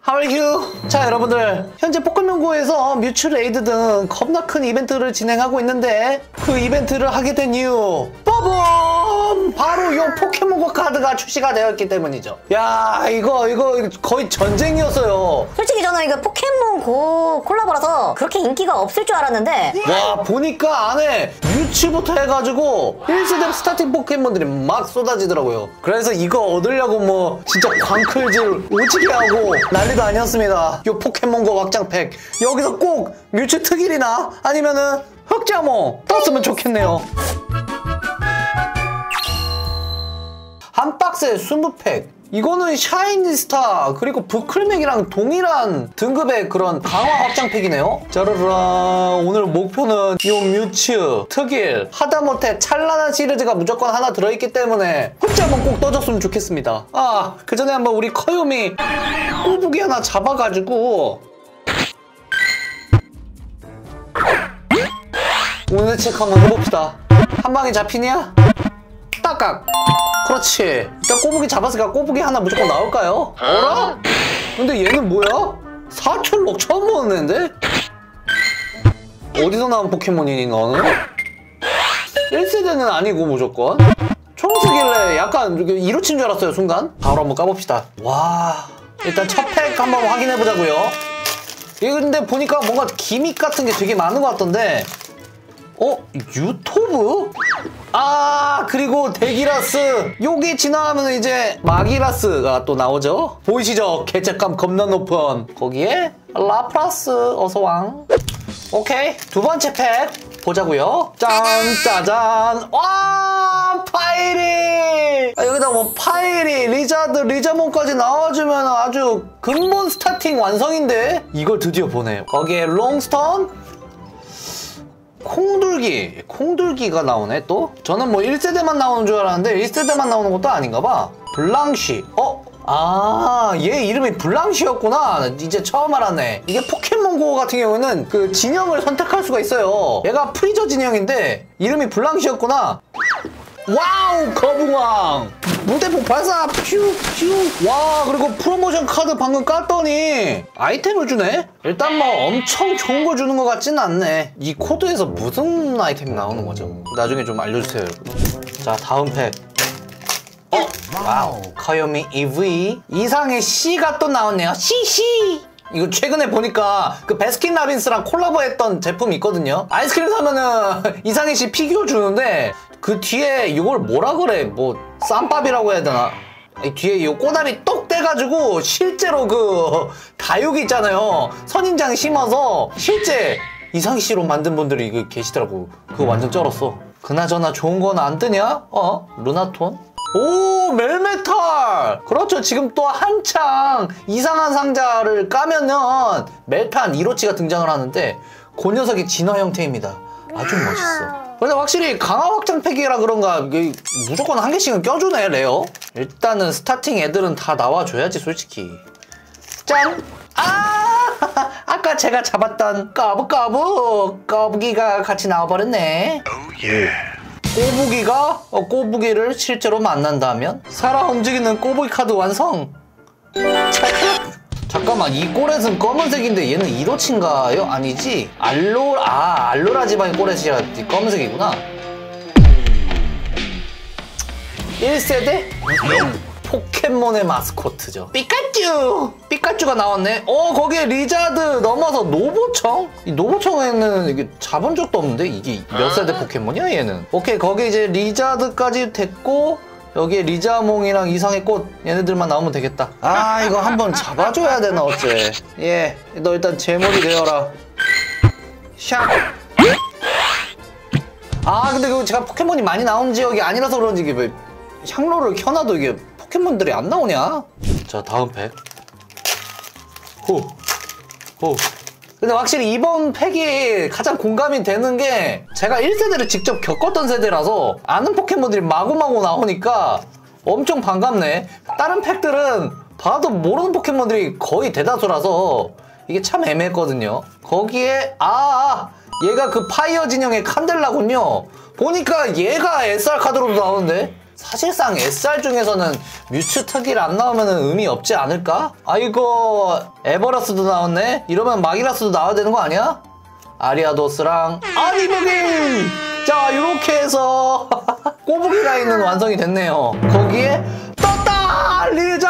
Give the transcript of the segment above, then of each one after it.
How are you? 자, 여러분들, 현재 포켓몬고에서 뮤츠 레이드 등 겁나 큰 이벤트를 진행하고 있는데 그 이벤트를 하게 된 이유 빠밤! 바로 이 포켓몬고 카드가 출시가 되었기 때문이죠. 야, 이거 거의 전쟁이었어요. 솔직히 저는 이거 포켓몬고 콜라보라서 그렇게 인기가 없을 줄 알았는데 와, 보니까 안에 뮤츠부터 해가지고 1세대 스타팅 포켓몬들이 막 쏟아지더라고요. 그래서 이거 얻으려고 뭐 진짜 광클질 오지게 하고 난리도 아니었습니다. 요 포켓몬고 확장팩 여기서 꼭 뮤츠 특일이나 아니면은 흑자몽 떴으면 좋겠네요. 한 박스에 20팩. 이거는 샤이니스타 그리고 부클맥이랑 동일한 등급의 그런 강화 확장팩이네요. 짜르르, 오늘 목표는 이 뮤츠 특일 하다못해 찬란한 시리즈가 무조건 하나 들어있기 때문에 흑자몽 꼭 떠줬으면 좋겠습니다. 아, 그 전에 한번 우리 커요미 꼬부기 하나 잡아가지고 오늘 체크 한번 해봅시다. 한 방에 잡히냐? 딱각. 그렇지. 일단 꼬부기 잡았으니까 꼬부기 하나 무조건 나올까요? 어라? 근데 얘는 뭐야? 사철록 처음 보는 애인데? 어디서 나온 포켓몬이니 너는? 1세대는 아니고 무조건 초록색일래 약간 이루친 줄 알았어요 순간. 바로 한번 까봅시다. 와, 일단 첫 팩 한번 확인해보자고요. 이게 근데 보니까 뭔가 기믹 같은 게 되게 많은 것 같던데 유토브? 아, 그리고 데기라스. 요게 지나가면 이제 마기라스가 또 나오죠. 보이시죠? 개체감 겁나 높은. 거기에 라프라스 어서왕. 오케이, 두 번째 팩 보자고요. 짠, 짜잔. 와, 파이리. 여기다 뭐 파이리, 리자드, 리자몬까지 나와주면 아주 근본 스타팅 완성인데 이걸 드디어 보네요. 거기에 롱스턴, 콩둘기가 나오네 또? 저는 뭐 1세대만 나오는 줄 알았는데 1세대만 나오는 것도 아닌가 봐. 블랑쉬. 아, 얘 이름이 블랑쉬였구나. 이제 처음 알았네. 이게 포켓몬고 같은 경우는 그 진영을 선택할 수가 있어요. 얘가 프리저 진영인데 이름이 블랑쉬였구나. 와우, 거북왕. 무대폭 발사. 퓨. 와, 그리고 프로모션 카드 방금 깠더니 아이템을 주네? 일단 뭐 엄청 좋은 걸 주는 것 같진 않네. 이 코드에서 무슨 아이템이 나오는 거죠? 나중에 좀 알려주세요, 여러분. 자, 다음 팩. 와우, 커요미 EV. 이상의 C가 또 나왔네요. C. 이거 최근에 보니까 그 베스킨라빈스랑 콜라보했던 제품이 있거든요. 아이스크림 사면은 이상의 C 피규어 주는데 그 뒤에 이걸 뭐라 그래? 뭐 쌈밥이라고 해야 되나? 이 뒤에 이 꼬다리 똑 떼가지고 실제로 그 다육이 있잖아요. 선인장 심어서 실제 이상희 씨로 만든 분들이 이거 계시더라고. 그거 완전 쩔었어. 그나저나 좋은 건 안 뜨냐? 루나톤? 오, 멜메탈! 그렇죠. 지금 또 한창 이상한 상자를 까면은 멜탄 1호치가 등장을 하는데 그 녀석이 진화 형태입니다. 아주 멋있어. 근데 확실히 강화 확장팩이라 그런가 무조건 한 개씩은 껴주네, 레어. 일단은 스타팅 애들은 다 나와줘야지, 솔직히. 짠! 아까 제가 잡았던 거북기가 같이 나와버렸네. 꼬부기가 꼬부기를 실제로 만난다면 살아 움직이는 꼬부기 카드 완성. 잠깐만, 이 꼬렛은 검은색인데 얘는 1호치인가요? 아니지? 알로라 지방의 꼬렛이 검은색이구나. 1세대? 포켓몬의 마스코트죠. 피카츄가 나왔네. 거기에 리자드 넘어서 노보청? 이 노보청에는 이게 잡은 적도 없는데 이게 몇 세대 포켓몬이야 얘는? 오케이, 거기 이제 리자드까지 됐고 여기에 리자몽이랑 이상의 꽃 얘네들만 나오면 되겠다. 아, 이거 한번 잡아줘야 되나 어째. 예, 너 일단 제mol이 되어라. 샥. 아, 근데 그 제가 포켓몬이 많이 나오는 지역이 아니라서 그런지 이게 왜 향로를 켜놔도 이게 포켓몬들이 안 나오냐? 자, 다음 팩. 근데 확실히 이번 팩이 가장 공감이 되는 게 제가 1세대를 직접 겪었던 세대라서 아는 포켓몬들이 마구마구 나오니까 엄청 반갑네. 다른 팩들은 봐도 모르는 포켓몬들이 거의 대다수라서 이게 참 애매했거든요. 거기에 얘가 그 파이어 진영의 칸델라군요. 보니까 얘가 SR 카드로도 나오는데 사실상 SR 중에서는 뮤츠 특일 안 나오면 의미 없지 않을까? 아이고 에버라스도 나왔네? 이러면 마기라스도 나와야 되는 거 아니야? 아리아도스랑 아니보기! 자 이렇게 해서 꼬부기 라인은 완성이 됐네요. 거기에 떴다!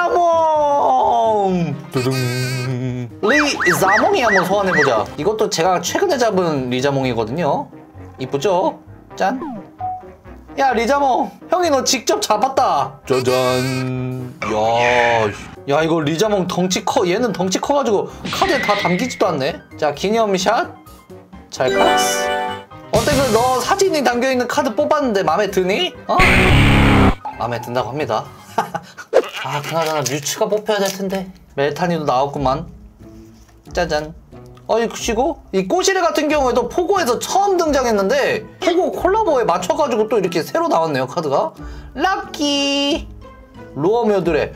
리자몽! 두둥. 리자몽이 한번 소환해보자. 이것도 제가 최근에 잡은 리자몽이거든요. 이쁘죠? 짠! 야 리자몽! 형이 너 직접 잡았다! 짜잔! 야 이거 리자몽 덩치 커. 얘는 덩치 커가지고 카드에 다 담기지도 않네. 자 기념샷 찰칵스. 어때 그 너 사진이 담겨있는 카드 뽑았는데 마음에 드니? 어? 마음에 든다고 합니다. 아 그나저나 뮤츠가 뽑혀야 될 텐데. 멜타니도 나왔구만. 짜잔. 그치고 이 꼬시레 같은 경우에도 포고에서 처음 등장했는데 포고 콜라보에 맞춰가지고 또 이렇게 새로 나왔네요. 카드가 럭키 로어묘드레.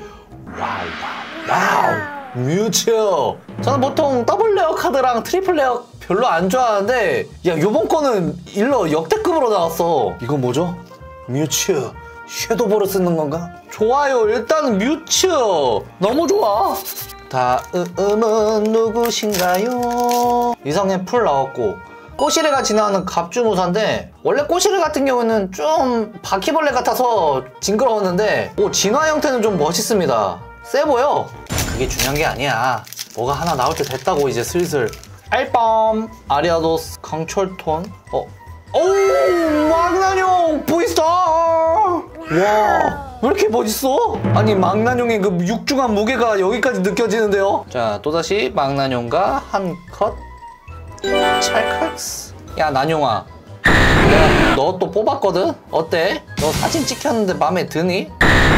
와우 뮤츠. 저는 보통 더블 레어 카드랑 트리플 레어 별로 안 좋아하는데 야 요번 거는 일러 역대급으로 나왔어. 이거 뭐죠? 뮤츠 섀도우볼을 쓰는 건가? 좋아요. 일단 뮤츠 너무 좋아. 다음은 누구신가요? 이성의 풀 나왔고 꼬시레가 진화하는 갑주무사인데 원래 꼬시레 같은 경우는 좀 바퀴벌레 같아서 징그러웠는데 진화 형태는 좀 멋있습니다. 세 보여. 그게 중요한 게 아니야. 뭐가 하나 나올 때 됐다고. 이제 슬슬 알밤 아리아도스 강철톤. 오우 망나뇽 V스타. 와 왜 이렇게 멋있어? 아니 망나뇽의 그 육중한 무게가 여기까지 느껴지는데요. 자 또다시 망나뇽과 한 컷 찰칵스. 야 나뇽아 내가 너 또 뽑았거든? 어때? 너 사진 찍혔는데 마음에 드니?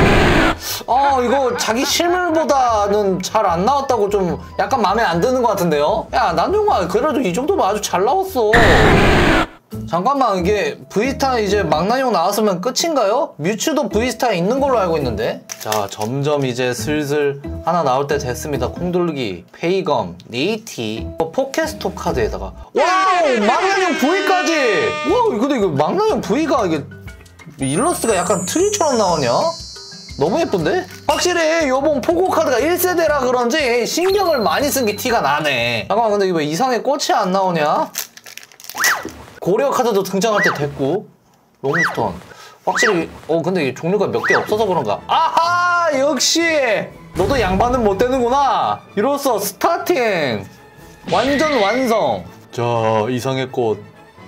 이거 자기 실물보다는 잘 안 나왔다고 좀 약간 마음에 안 드는 것 같은데요? 야 나뇽아 그래도 이 정도면 아주 잘 나왔어. 잠깐만 이게 V스타 이제 망나뇽 나왔으면 끝인가요? 뮤츠도 V스타에 있는 걸로 알고 있는데. 자 점점 이제 슬슬 하나 나올 때 됐습니다. 콩돌기, 페이검, 네이티, 포켓스톱 카드에다가 와우 망나뇽 V까지. 와 근데 이거 망나뇽 V가 이게 일러스트가 약간 트리처럼 나오냐? 너무 예쁜데? 확실히 요번 포고 카드가 1세대라 그런지 신경을 많이 쓴 게 티가 나네. 잠깐만 근데 이거 왜 이상의 꽃이 안 나오냐? 고레어 카드도 등장할 때 됐고 롱스톤 확실히 근데 이게 종류가 몇 개 없어서 그런가. 아하 역시 너도 양반은 못 되는구나. 이로써 스타팅 완전 완성. 자 이상의 꽃.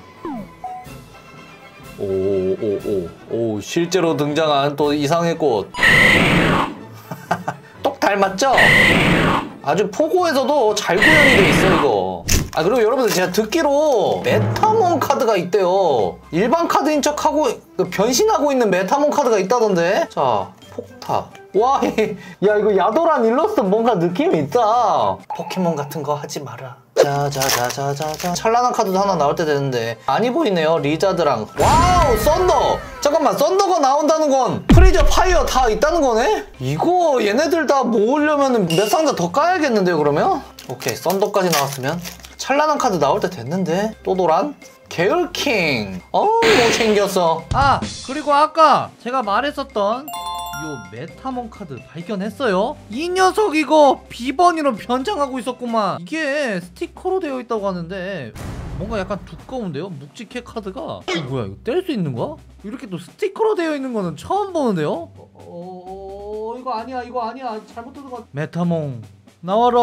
오 실제로 등장한 또 이상의 꽃. 똑 닮았죠? 아주 포고에서도 잘 구현이 돼 있어 이거. 그리고 여러분들 제가 듣기로 메타몬 카드가 있대요. 일반 카드인 척하고 변신하고 있는 메타몬 카드가 있다던데. 자 폭타. 와 야 이거 야도란 일러스트 뭔가 느낌이 있다. 포켓몬 같은 거 하지 마라. 자자자자자자. 찬란한 카드도 하나 나올 때 되는데 많이 보이네요. 리자드랑 와우 썬더. 잠깐만 썬더가 나온다는 건 프리저 파이어 다 있다는 거네? 이거 얘네들 다 모으려면 몇 상자 더 까야겠는데요 그러면? 오케이 썬더까지 나왔으면 찬란한 카드 나올 때 됐는데. 또 노란 계열킹. 못생겼어. 그리고 아까 제가 말했었던 요 메타몬 카드 발견했어요. 이 녀석 이거 비번이로 변장하고 있었구만. 이게 스티커로 되어 있다고 하는데 뭔가 약간 두꺼운데요? 묵직해 카드가. 뭐야 이거 뗄 수 있는 거야? 이렇게 또 스티커로 되어 있는 거는 처음 보는데요? 이거 아니야 이거 아니야. 잘못 들은 것 같아. 메타몬 나와라.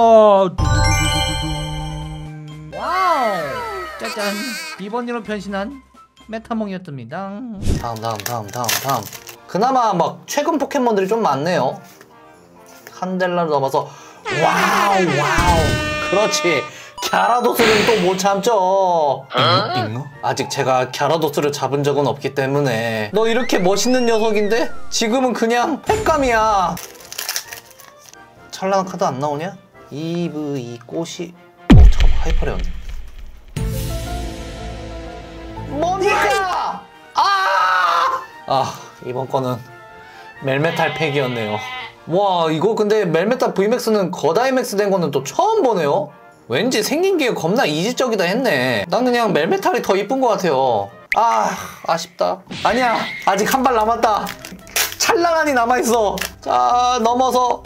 와우 짜잔 비번이로 변신한 메타몽이었습니다. 다음 그나마 막 최근 포켓몬들이 좀 많네요. 한델라를 넘어서 와우 그렇지. 갸라도스는 또 못 참죠. 잉어? 아직 제가 갸라도스를 잡은 적은 없기 때문에. 너 이렇게 멋있는 녀석인데 지금은 그냥 팩감이야. 찬란한 카드 안 나오냐? EV 꽃이 잠깐만 하이퍼레온드 뭐니까? 이번 거는 멜메탈 팩이었네요. 와 이거 근데 멜메탈 VMAX는 거다이맥스 된 거는 또 처음 보네요. 왠지 생긴 게 겁나 이지적이다 했네. 난 그냥 멜메탈이 더 이쁜 것 같아요. 아쉽다. 아니야 아직 한 발 남았다. 찬란하니 남아있어. 자, 넘어서.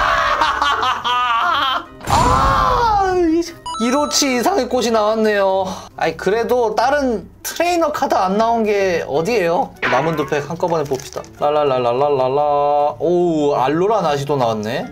이로치 이상의 꽃이 나왔네요. 아이, 그래도 다른 트레이너 카드 안 나온 게 어디예요? 남은 두 팩 한꺼번에 봅시다. 랄랄랄랄랄랄라. 오, 알로라 나시도 나왔네.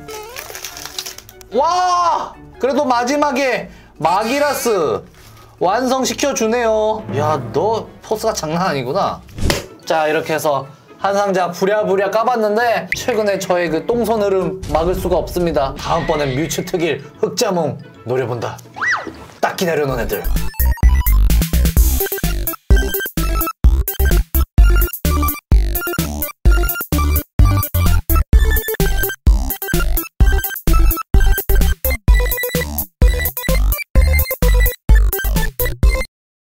와! 그래도 마지막에 마기라스 완성시켜주네요. 야, 너 포스가 장난 아니구나. 자, 이렇게 해서 한 상자 부랴부랴 까봤는데 최근에 저의 그 똥손 흐름 막을 수가 없습니다. 다음번엔 뮤츠 특일 흑자몽 노려본다. 딱 기다려놓은 애들.